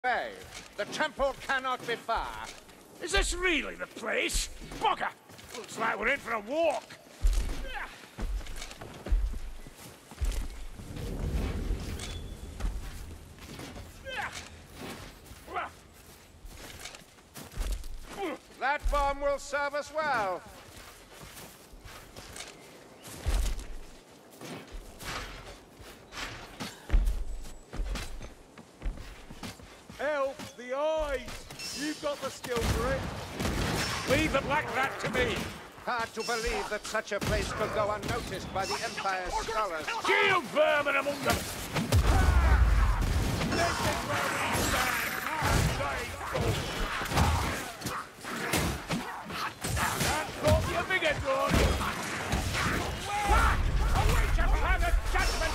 way. The temple cannot be far. Is this really the place? Bugger! Looks like we're in for a walk. That bomb will serve us well. Help! The eyes! You've got the skill for it. Leave the Black Rat to me. Hard to believe that such a place could go unnoticed by the Empire's scholars. Shield vermin among them! Can't call you a bigger drone! Await your further judgment,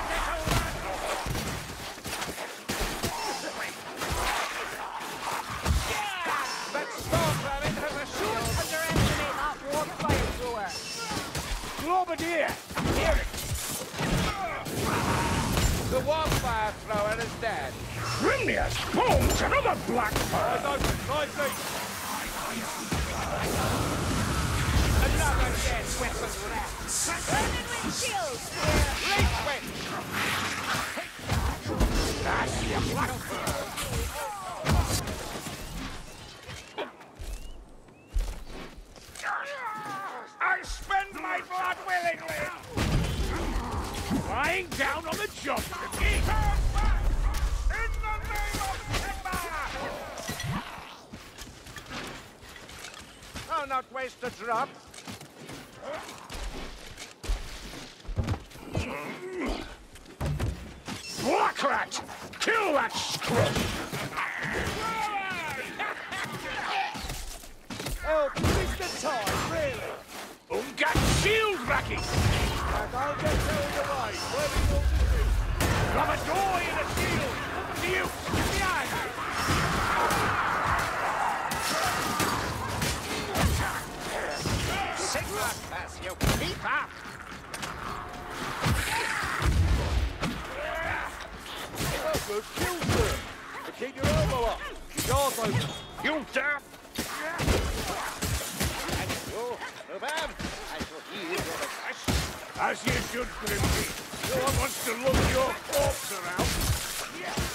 That storm rabbit has a shield. Underestimate that warp fire thrower. Globadier! Hear it! The wildfire thrower is dead. Grimnius bones another black Eyes open, eyes deep. Another dead weapon left. Burning with shields. Leap wing. That's your black I spend my blood willingly! Lying down on the job to me! In the name of Timber! I'll not waste a drop. Black Rat! Kill that scrub! Help! Mr. Time, really? Ungat shield racking! And don't get carried away. Where we want to do? Grab a door in a shield! To you! Behind! Sigma pass, you keep up. Oh, good kill, sir. But keep your elbow up. Guards open. You dare! Oh, Rubam, I shall heal your request. As you should, Grimby. No one wants to lug your corpse around.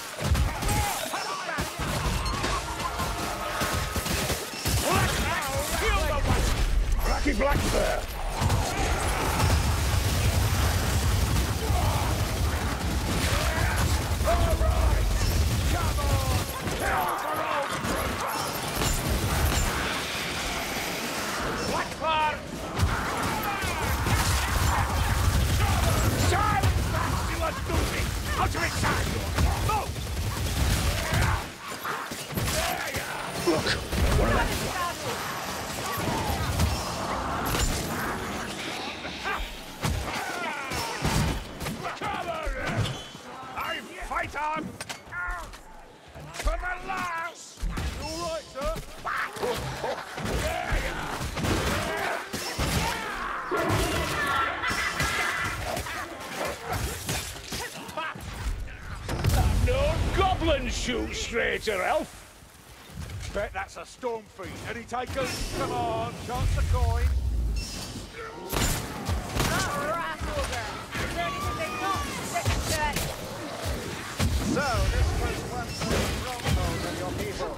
Black now! Kill the one! Rocky Black Bear! All right! Come on! Black Bear! Silence that silent doofy! Out of its sight! Move! There you are! Look! What are they? Cover! I fight on! For the last! You all right, sir? There you are! No goblin shoot, stranger elf! Bet that's a storm fiend. Any takers? Come on, chance the coin. Rat ogre. Is there anything they not stick to it? So, this was once a stronghold of your people,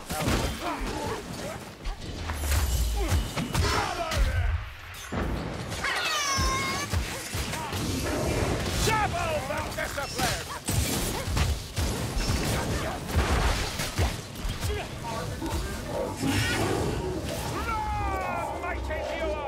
Shovel the discipline! Lord, mighty hero!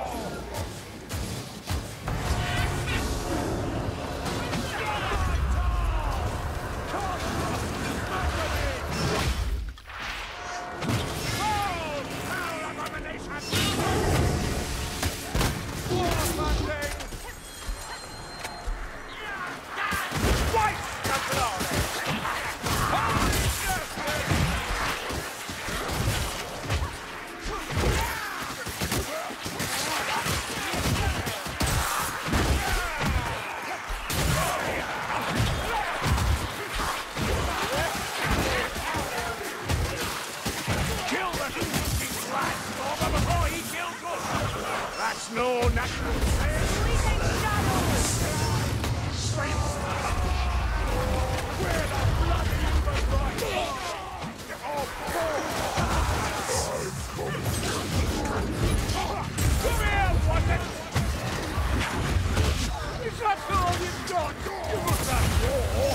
natural Fleeting shadows! Where the bloody evil right? Come here, was it? Is that all you've got? Give us that war!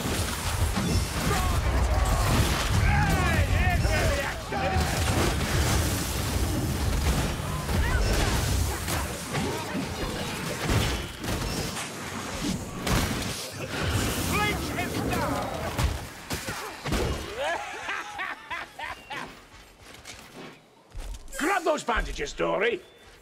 Hey, here's where the action is! Bleach is down! Grab those bandages, Dory!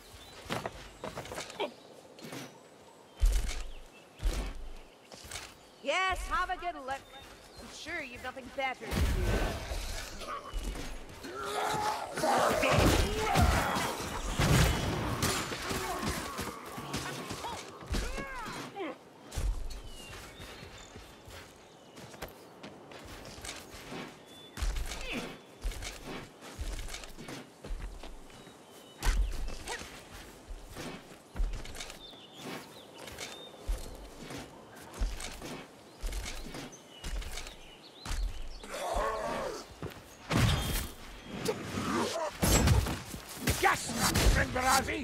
Yes, have a good look. I'm sure you've nothing better to do. Yes, Ringbarazi!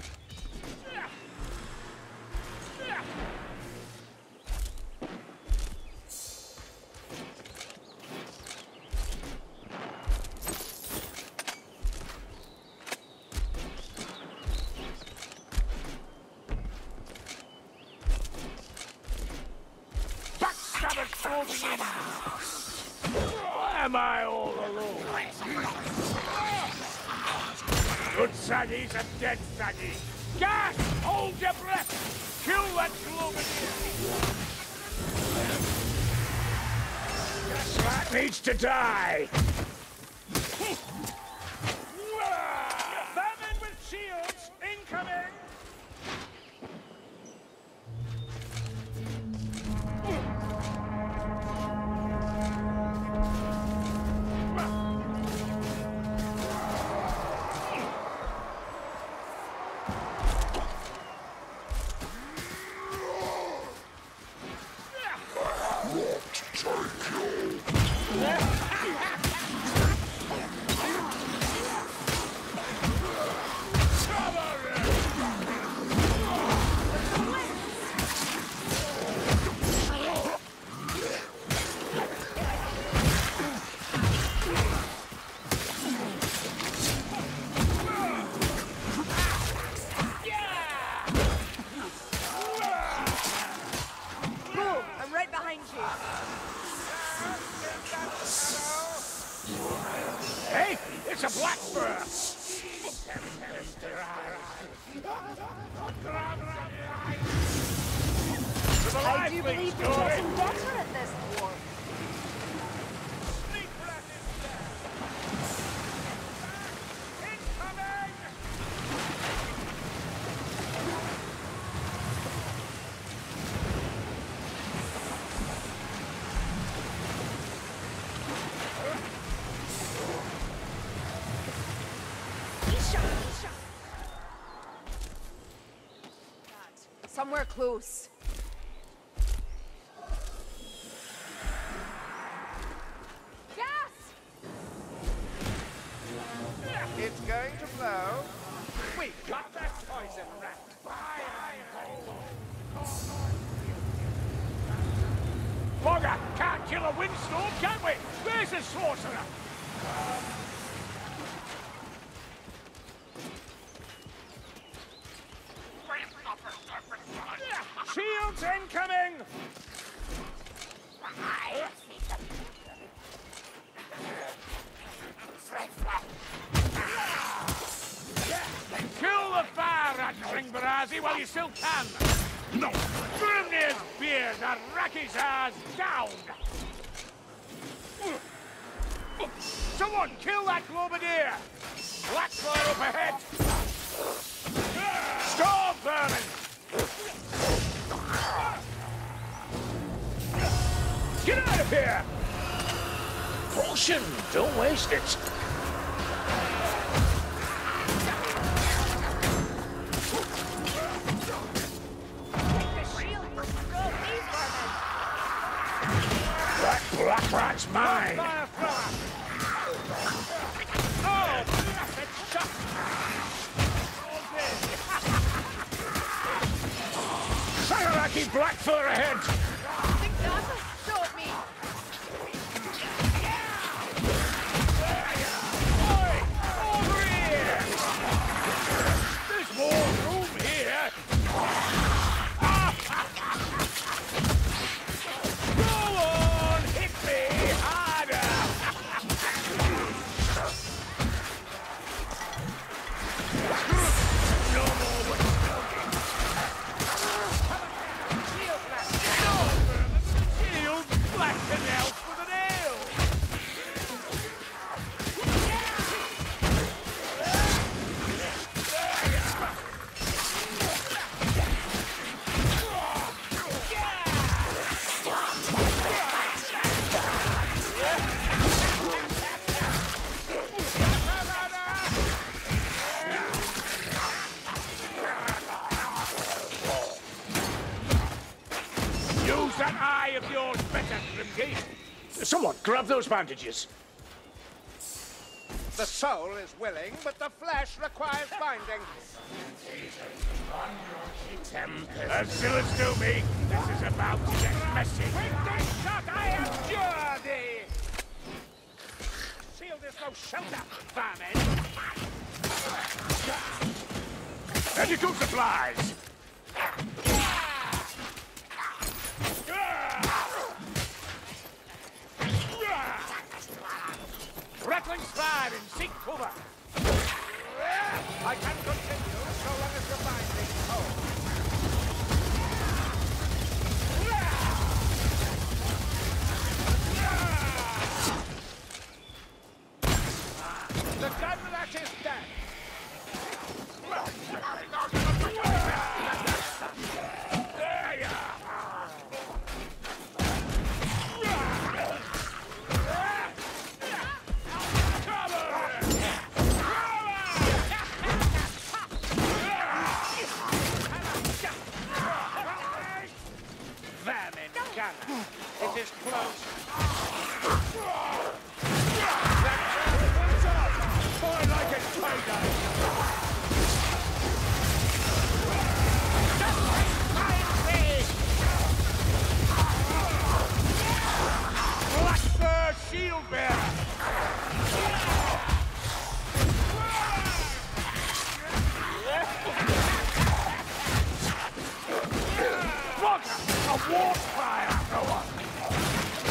Backstabbers closing in! Why am I all alone? Good Saggy's a dead Saggy. Gas! Hold your breath! Kill that Globadier! That needs to die! Vermin with shields incoming! Cool, I'm right behind you. Hey, it's a black fur! I do believe you're getting better at this war. Somewhere close. Gas! It's going to blow. We got that poison rat! Bogger, can't kill a windstorm, can we? Where's the sorcerer? Shields incoming! Kill the fire rat, Ringbarazi, while you still can! No! Grimnir's beard, the Rakizar's down! Someone kill that Globadier! Blackfire up ahead! Storm vermin! Get out of here! Potion! Don't waste it! That's mine! Fire thrower! Oh, blasted shot! Sagaraki Blackfur ahead! Think not? Show it me. Oi! Over here! There's more room here! Go on! Hit me harder! No more shield! Black canals with an ale! Use that eye of yours better, Grimgate! Someone grab those bandages! The soul is willing, but the flesh requires binding. As villains do me, this is about to get messy. With this shot, I endure thee! Shield is no shelter, vermin! Medical supplies! Rattling slide and seek cover! I can continue so long as you're binding home. The gunrat is dead! There you Vermin gunner. It is close. I like it payday! Blackbird shield bearer! Walker! A warp fire! Go on!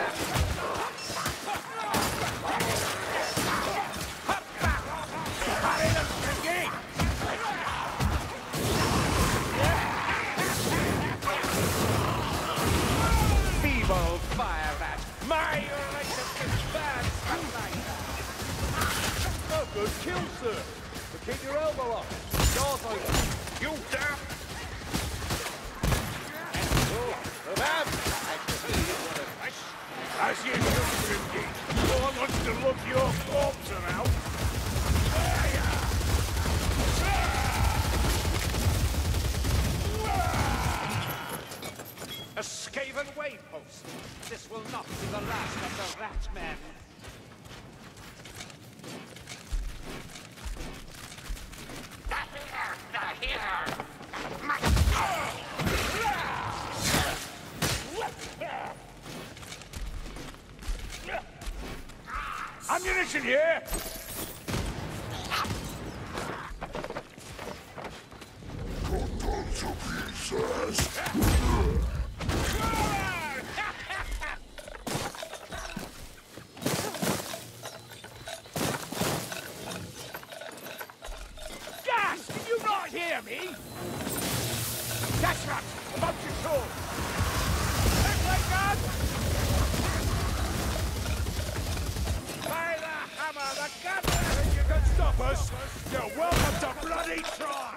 Hurry them, Grimgate! Feeble fire rat. My relationship bad sunlight. Oh, good kill, sir. But keep your elbow up. Doors open. You damn! As you do, Grimgate, no one wants to look your corpse around. A Skaven waypost. This will not be the last of the rat men. Ammunition here! Gas! Can you not hear me? Gas rat! About your sword! Earthquake gun! By the hammer, the gun! Think you can stop us? You're welcome to bloody try!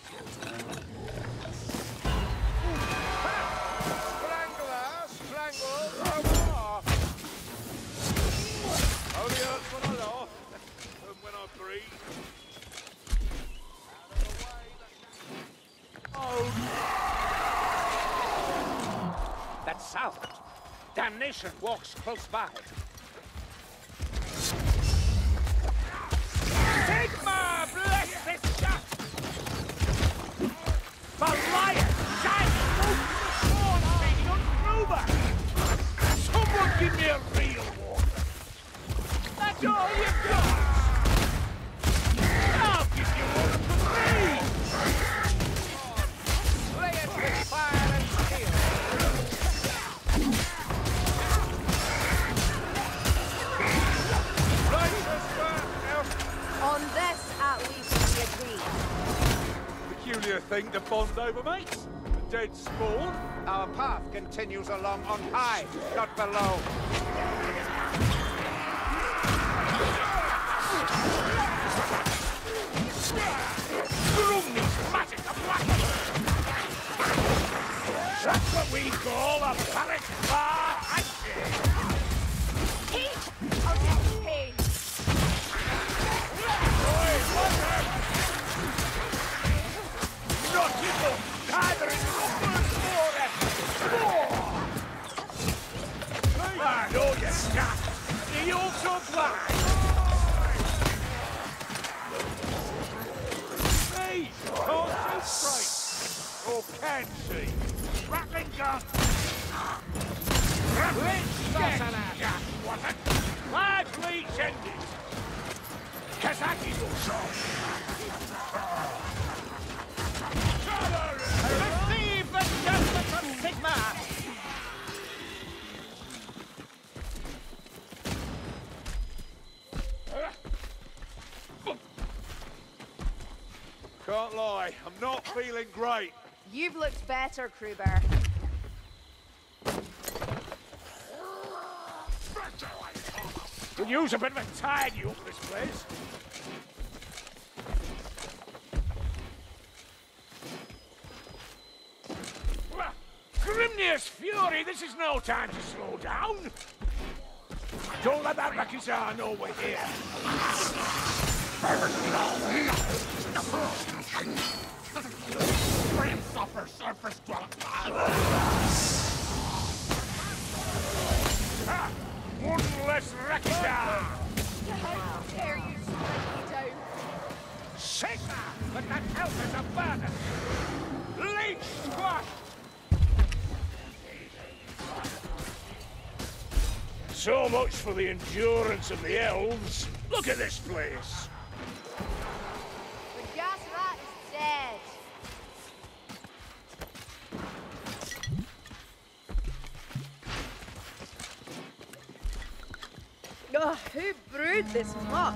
Strangler, strangle, no more! Only hurts when I laugh, and when I breathe. That's sound. Damnation walks close by. Sigma, bless this shot! Goliath, shine! Move to the sword, baby, don't move! Someone give me a real one! That's all you've got! I'll give you one for free! Play it with fire and steel! Right, sister! On this, at least, we agree. Peculiar thing to bond over, mates. A dead spawn. Our path continues along on high, not below. That's what we call a panic bar handshake. Heat! I'll take the pain. Oi, water! Not evil, neither in numbers nor I know you scat. The also blind. Hey, can't shoot straight. Or can see. Rattling gun! Let's get Gas, was it? Large leech ended! Kazaki also! receive the judgment from Sigma! Can't lie, I'm not feeling great. You've looked better, Kruber. Could use a bit of a tidy up this place. Grimnir's fury, this is no time to slow down. Don't let that Rakizar know we're here. One less Rakizar! How dare you strike me down? Sigma! But that elf is a burden! Leech squash! So much for the endurance of the elves. Look at this place. The gas rat is dead. Ugh, who brewed this muck?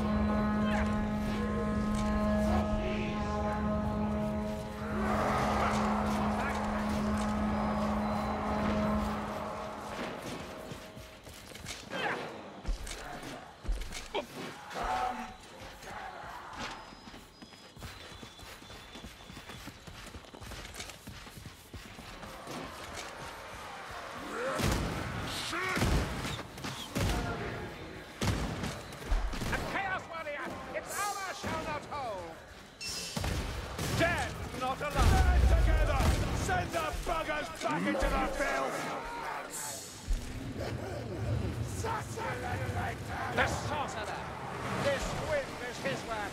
Back into the field! The sorcerer! This whip is his work!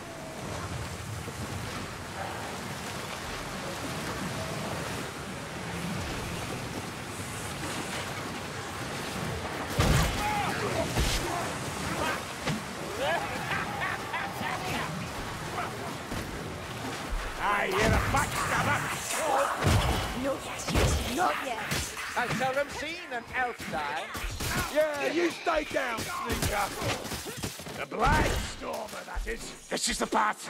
I hear a backstabber! No, yes, not yet. I've seldom seen an elf die. Yeah, you stay down, sneaker. The Blind Stormer, that is. This is the path.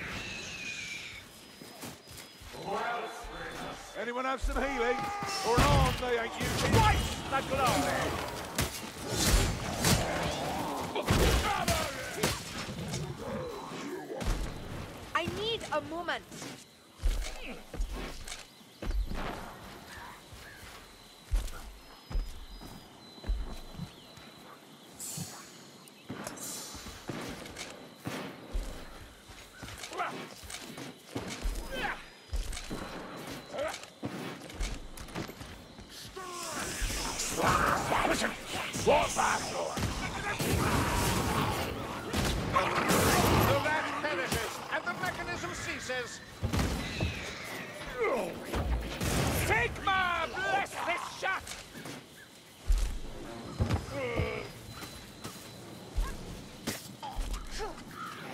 Anyone have some healing? Or an arm they ain't using? Twice the glory! I need a moment. Wow.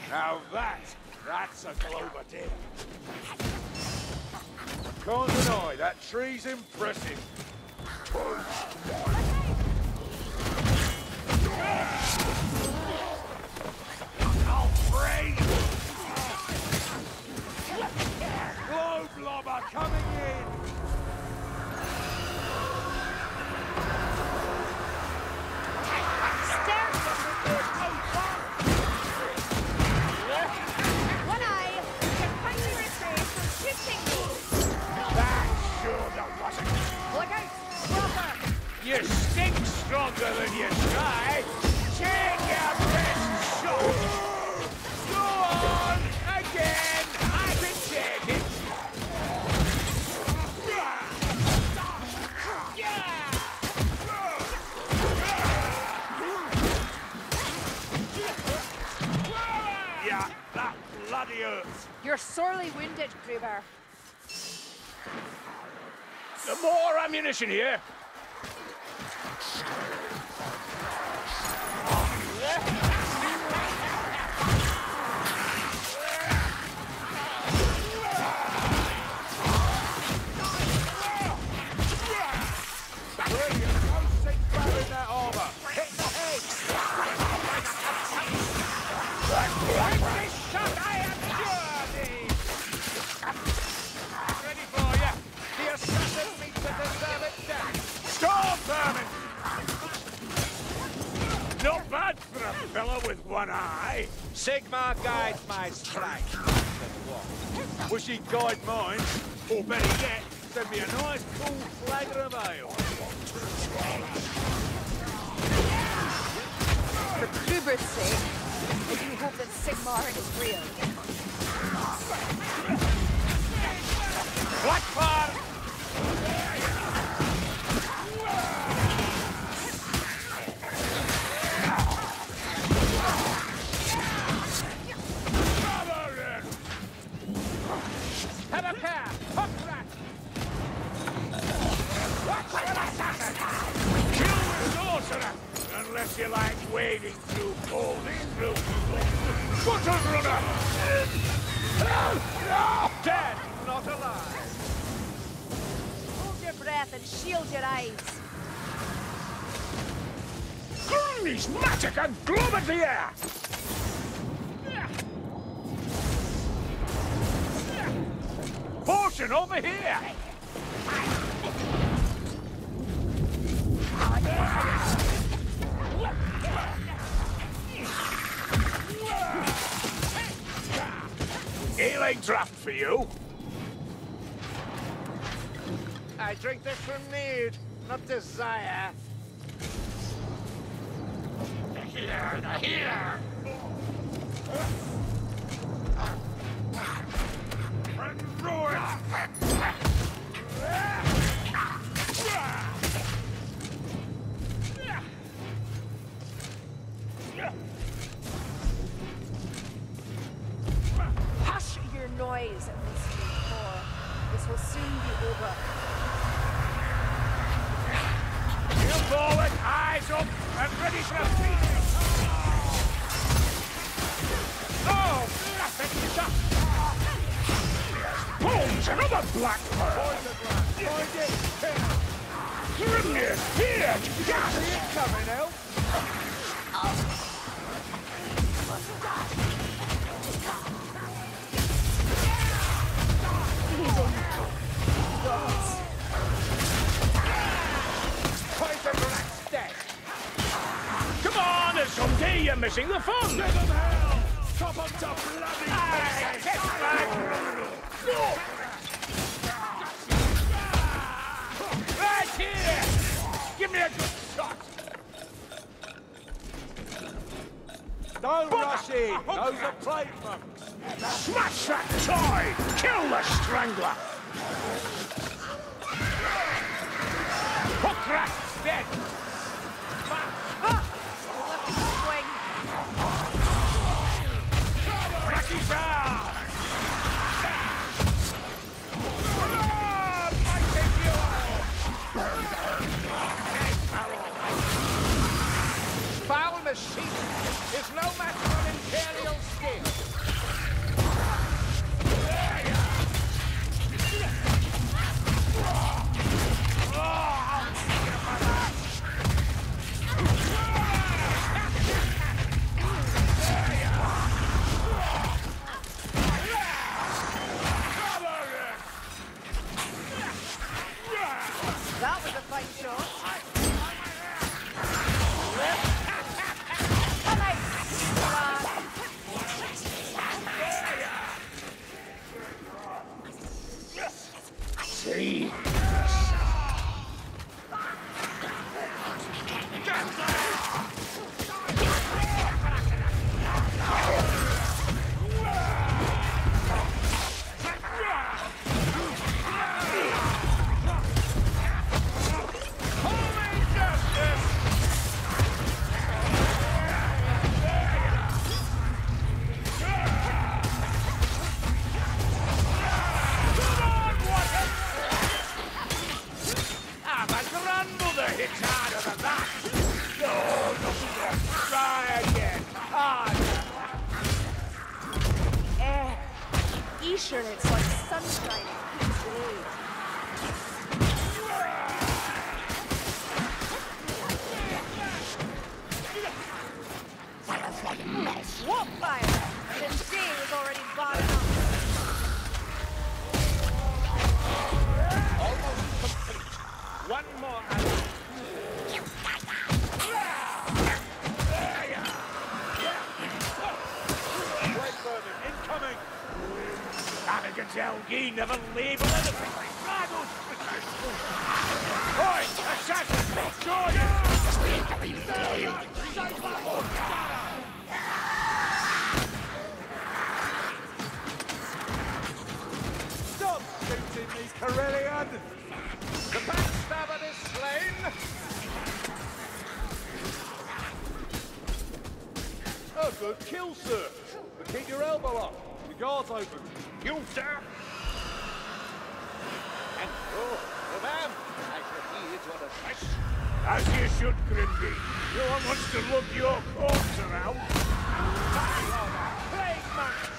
Now that's a Glover deer. Can't deny, that tree's impressive. I'll freeze! Globe lobber coming in! One eye can find your face from shifting. That sure wasn't. Look out, Cropper! You stink stronger than you try. Take your best shot. Go on, again. I can take it. Yeah, that bloody hurts. You're sorely wounded, Gruber. Some more ammunition here. Brilliant, no sink bar in that armour. Hit the head. This shot I am sure ready for you. The assassin meets the deserved death. Storm vermin! Not bad for a fellow with one eye. Sigmar guides my strike. Wish he'd guide mine. Or better yet, Send me a nice cool flagon of ale. For Gruber's sake, I do hope that Sigmar is real. Blackfire! Have a care! Hook rat! Kill the sorcerer! Unless you like wading through holding through. Button runner! Dead, not alive. Hold your breath and shield your eyes. Numismatic and globe at the air! Portion over here! Healing draft for you. I drink this from need, not desire. Here! And roar! Hush your noise, Mr. Thor. This will soon be over. Heel forward, eyes up, and ready for a feast! Oh, blasted shot! Bones, another black pearl! Find it! Grimnir, here! See it coming, Elf! Poison rat's dead! Come on, someday you're missing the fun! Give them hell! Chop up to bloody Aye, get back! Right here! Give me a good shot! Don't rush in! Those are plate monks! Smash that toy! Kill the strangler! Hook rat's dead! Rocky's out! Foul machine is no match for imperial skill! t-shirt, it's like sunshine in each day. What fire? Didn't see it was already bought out. Almost complete. One more arrow. Whiteburning, incoming! Arrogant Helgi never label anything like Drago's creatures. Oi, assassin! Stop shooting me, Corellian! The backstabber is slain! A good kill, sir. But keep your elbow up. The guard's open. You, sir! And madame, I shall heed your advice. As you should, Grimby. No one wants to lug your corpse around. Plague monks!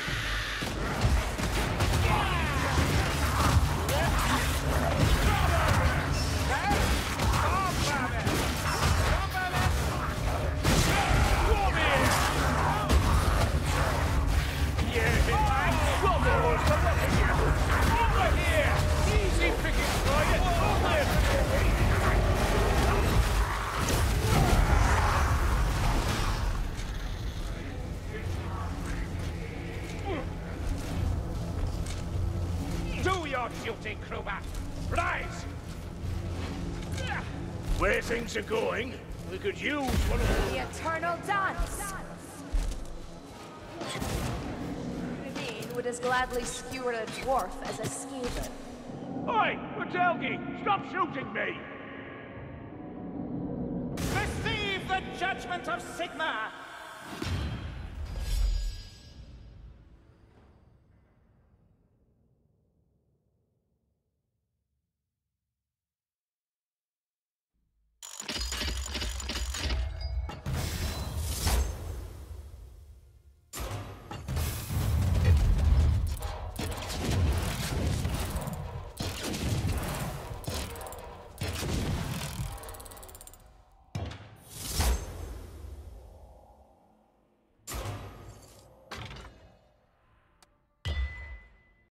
Do your duty, Kruber! Rise! Where things are going, we could use one of The eternal dance! Remain would as gladly skewer a dwarf as a skaven. Oi! Watelgi! Stop shooting me! Receive the judgment of Sigma!